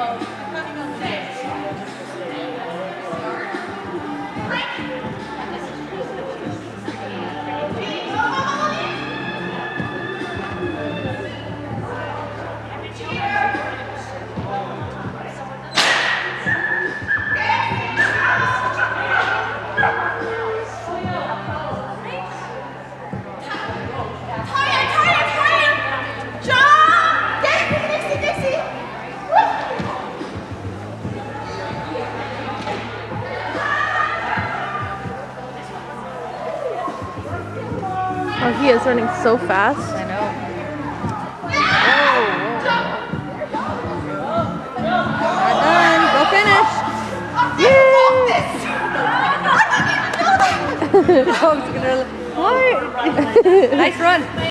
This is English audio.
Oh, he is running so fast. I know. Not done. Go finish. Yay! Dog's gonna. What? Nice run.